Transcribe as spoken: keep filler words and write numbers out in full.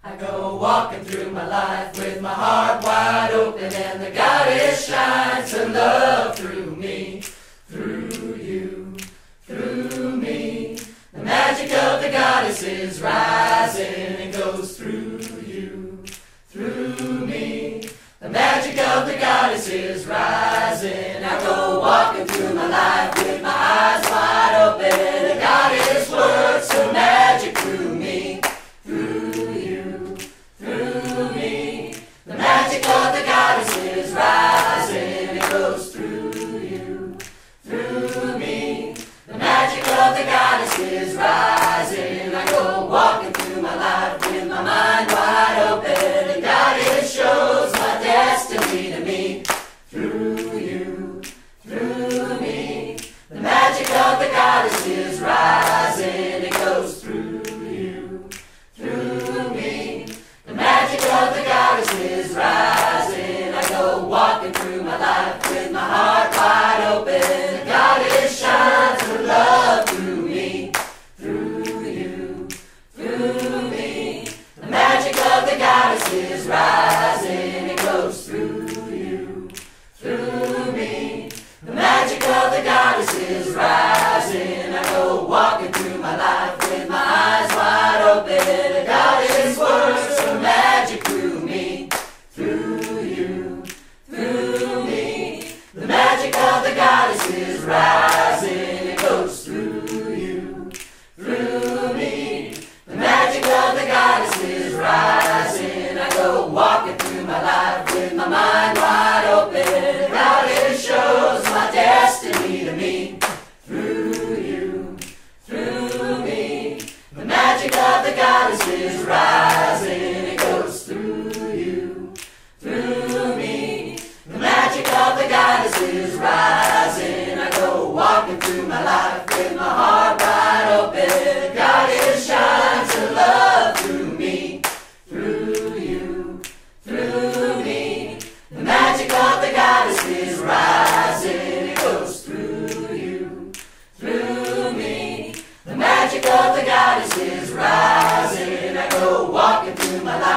I go walking through my life with my heart wide open, and the goddess shines her love through me, through you, through me. The magic of the goddess is rising and goes through you, through me. The magic of the goddess is rising. I go walking through my life with my eyes wide open. The goddess works her magic through me, through you, through me. The magic of the goddess is rising. It goes through you, through me. The magic of the goddess is rising. I go walking through my life with my mind wide open. The goddess shows my destiny to me, through you, through me. The magic of the goddess is rising. It goes through you, through me. The magic of the goddess is rising. I go walking through my life with my heart wide open. The goddess shines her love through me, through you, through me. The magic of the goddess is rising. It goes through you, through me. The magic of the goddess is rising. I go walking through my life with my eyes wide open. The goddess works her magic through me, through you, through me. The magic of the goddess is rising. It goes through you, through me. The magic of the goddess is rising. I go walking through my life with my mind wide open. The goddess shows my destiny to me, through you, through me. The magic of the goddess is rising. It goes through you, through me. The magic of the goddess is rising. I go walking through my life with my heart wide open. The goddess shines her love through me, through you, through me. The magic of the goddess is rising. It goes through you, through me. The magic of the goddess is rising. I go walking through my life